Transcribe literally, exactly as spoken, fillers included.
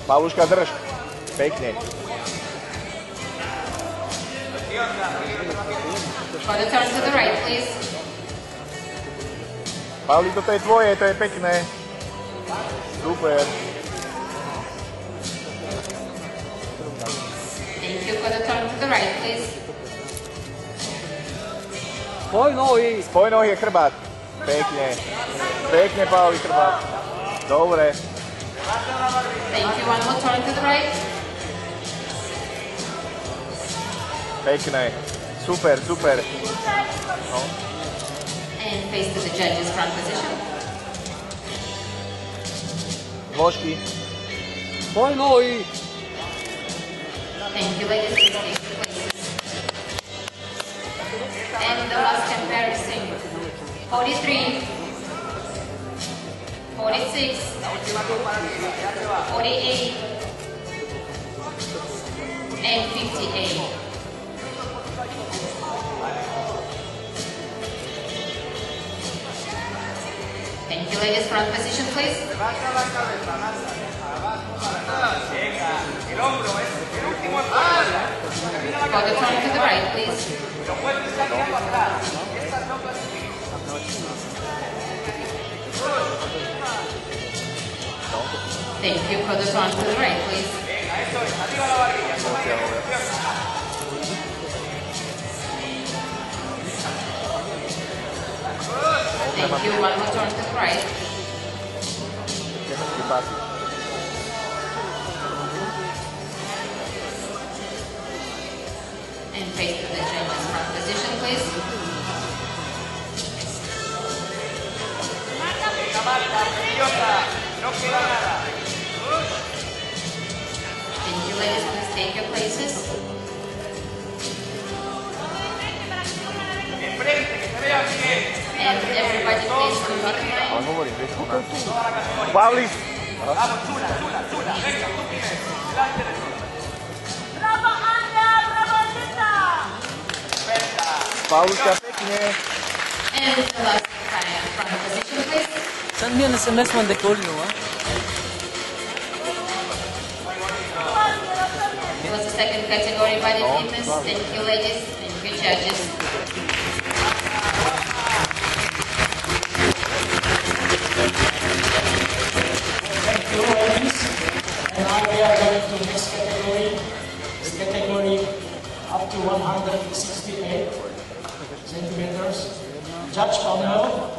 Pauluška, drž. Pekne. For the turn to the right, please. Pauli, toto je tvoje, to je pekné. Super. Thank you. For the turn to the right, please. Spoj nohy. Spoj nohy a chrbát. Pekne. Pekne, Pauli, chrbát. Dobre. Thank you. One more turn to the right. Pekné. Super, super. No. And face to the judges front position. Nôžky. Spoj nohy. Thank you, ladies. Please take your places. And the last comparison. forty-three. forty-six. forty-eight. And fifty-eight. Thank you, ladies. Front position, please. For the turn to the right, please. Thank you. For the turn to the right, please. Thank you. One more turn to the right. And face to the judges front position, please. Thank you, ladies. Please take your places. And everybody please to meet line. Pauli. Pauluška, pekne. And the last time front position, please. Send me an S M S when they call you, huh? It was the second category body fitness. Thank you, ladies. Thank you, judges. Thank you, ladies. And now we are going to the next category. The category up to one hundred sixty-eight centimeters. Judge panel.